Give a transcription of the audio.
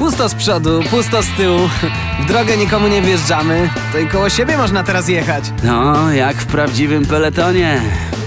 Pusto z przodu, pusto z tyłu. W drogę nikomu nie wjeżdżamy. To i koło siebie można teraz jechać. No, jak w prawdziwym peletonie.